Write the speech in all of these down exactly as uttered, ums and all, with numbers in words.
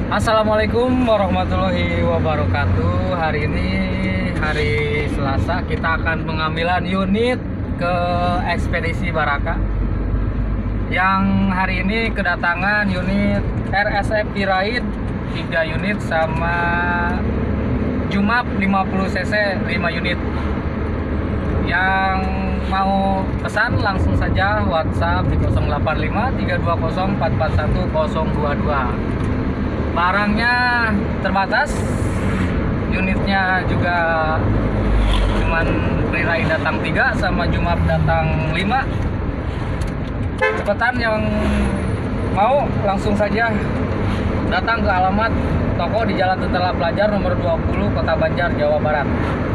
Assalamualaikum warahmatullahi wabarakatuh. Hari ini hari Selasa, kita akan pengambilan unit ke Ekspedisi Baraka. Yang hari ini kedatangan unit R S F Piraid tiga unit sama Jumap lima puluh cc lima unit. Yang mau pesan langsung saja WhatsApp di nol delapan lima tiga dua nol empat empat satu nol dua dua. Barangnya terbatas, unitnya juga cuman Piraid datang tiga sama Jumap datang lima. Cepetan yang mau langsung saja datang ke alamat toko di Jalan Tentara Pelajar nomor dua puluh Kota Banjar, Jawa Barat.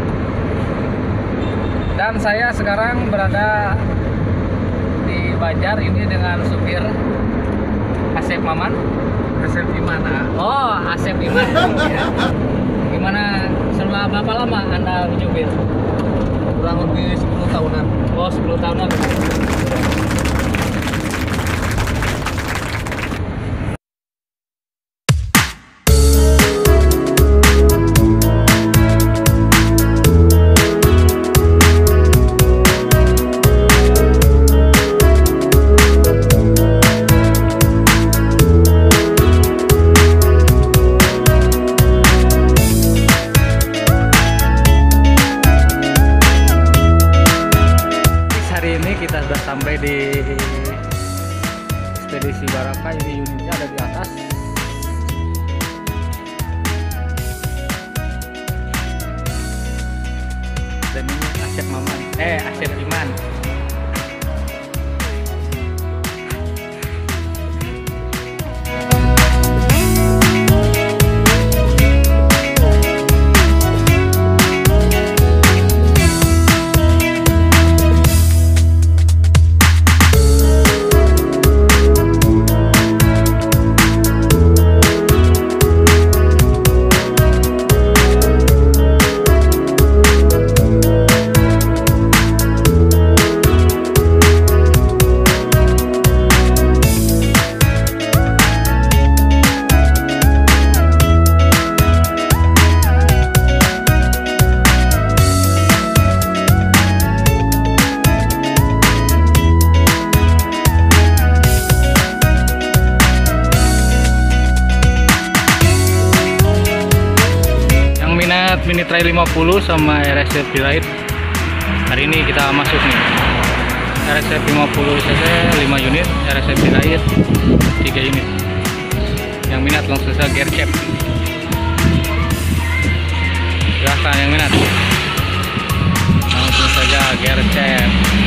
Dan saya sekarang berada di Banjar ini dengan supir Asep Maman. Asep Imana. Oh, Asep Iman. Ya. Gimana, setelah berapa lama Anda menyupir? Kurang lebih sepuluh tahunan. Oh, sepuluh tahunan. Kita sudah sampai di Ekspedisi Baraka. Ini unitnya ada di atas. Dan ini Asep Maman, eh Asep Iman. Mini Trail lima puluh sama R S F Piraid. Hari ini kita masuk nih. R S F lima puluh cc lima unit, R S F Piraid tiga unit. Yang minat langsung saja gercep. Silahkan yang minat langsung saja gercep.